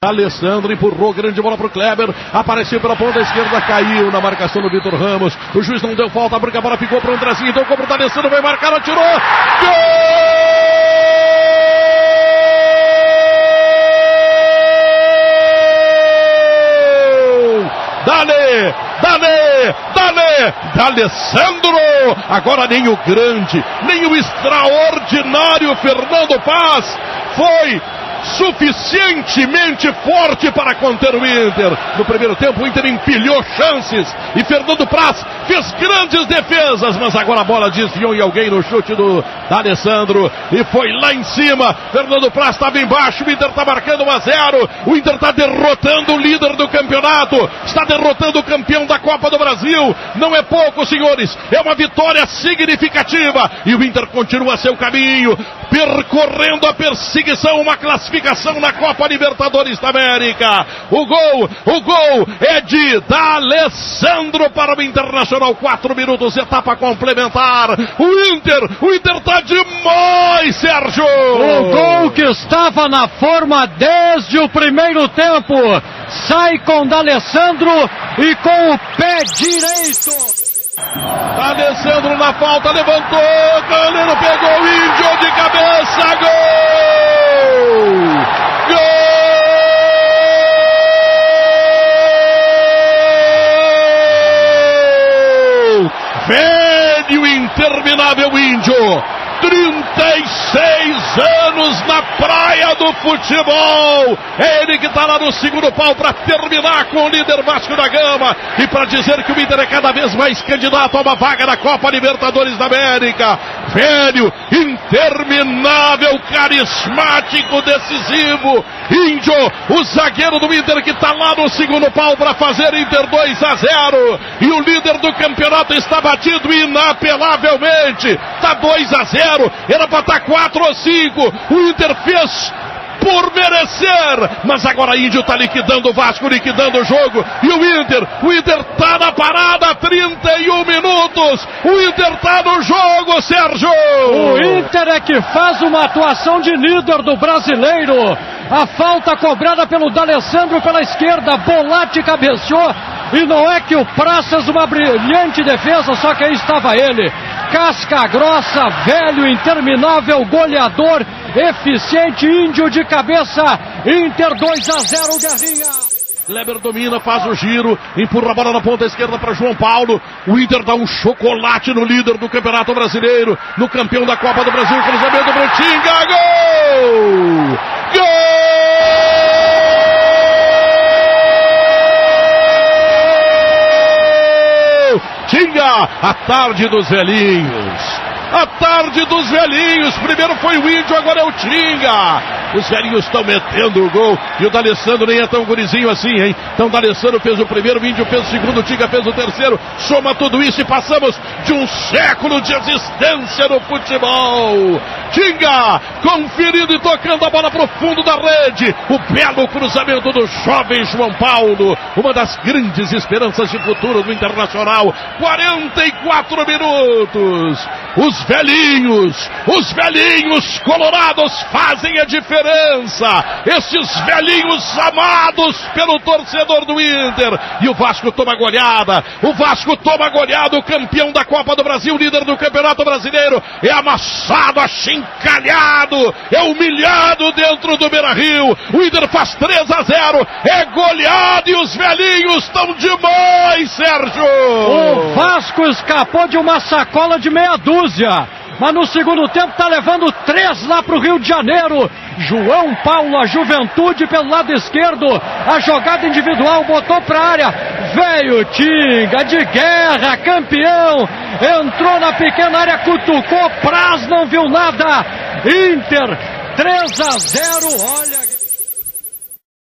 Alessandro empurrou, grande bola pro Kleber, apareceu pela ponta esquerda, caiu na marcação do Vitor Ramos, o juiz não deu falta, porque a bola ficou pro Andrezinho, tocou pro Alessandro, vai marcar, atirou, gol! D'Alessandro! Agora nem o grande, nem o extraordinário Fernando Paz foi suficientemente forte para conter o Inter. No primeiro tempo o Inter empilhou chances e Fernando Praz fez grandes defesas, mas agora a bola desviou em alguém no chute do Alessandro e foi lá em cima. Fernando Praz estava embaixo, o Inter está marcando 1-0. O Inter está derrotando o líder do campeonato, está derrotando o campeão da Copa do Brasil. Não é pouco, senhores, é uma vitória significativa e o Inter continua seu caminho, percorrendo a perseguição, uma classificação na Copa Libertadores da América. O gol é de D'Alessandro para o Internacional, 4 minutos, etapa complementar. O Inter tá demais, Sérgio! O gol que estava na forma desde o primeiro tempo, sai com D'Alessandro e com o pé direito. Alessandro na falta, levantou, Galeno pegou o Índio de cabeça, gol! Gol! Velho interminável Índio, 36 anos na praia do futebol. É ele que está lá no segundo pau para terminar com o líder Vasco da Gama e para dizer que o Inter é cada vez mais candidato a uma vaga na Copa Libertadores da América. Velho, interminável, carismático, decisivo. Índio, o zagueiro do Inter que está lá no segundo pau para fazer Inter 2-0. E o líder do campeonato está batido inapelavelmente. Está 2-0. Era para estar 4 ou 5. O Inter fez por merecer, mas agora Índio está liquidando o Vasco, liquidando o jogo, e o Inter está na parada, 31 minutos, o Inter está no jogo, Sérgio! O Inter é que faz uma atuação de líder do brasileiro, a falta cobrada pelo D'Alessandro pela esquerda, Bolatti cabeceou, e não é que o Praças, uma brilhante defesa, só que aí estava ele, casca grossa, velho, interminável, goleador, eficiente, Índio de cabeça, Inter 2-0, Guerrinha. Kleber domina, faz o giro, empurra a bola na ponta esquerda para João Paulo. O Inter dá um chocolate no líder do Campeonato Brasileiro, no campeão da Copa do Brasil, cruzamento pro Tinga, gol! Gol! Tinga, a tarde dos velhinhos. A tarde dos velhinhos, primeiro foi o Índio, agora é o Tinga. Os velhinhos estão metendo o gol e o D'Alessandro nem é tão gurizinho assim, hein? Então o D'Alessandro fez o primeiro, o Índio fez o segundo, o Tinga fez o terceiro. Soma tudo isso e passamos de um século de existência no futebol. Tinga, conferindo e tocando a bola pro fundo da rede. O belo cruzamento do jovem João Paulo, uma das grandes esperanças de futuro do Internacional. 44 minutos. Os velhinhos colorados fazem a diferença. Esses velhinhos amados pelo torcedor do Inter. E o Vasco toma goleada. O campeão da Copa do Brasil, líder do Campeonato Brasileiro. É amassado, achincalhado, é humilhado dentro do Beira-Rio. O Inter faz 3-0. É goleado e os velhinhos estão demais, Sérgio. O Vasco escapou de uma sacola de meia dúzia, mas no segundo tempo está levando 3 lá para o Rio de Janeiro. João Paulo, a Juventude pelo lado esquerdo, a jogada individual, botou para a área, veio Tinga de guerra, campeão, entrou na pequena área, cutucou, Praz não viu nada, Inter 3-0, olha...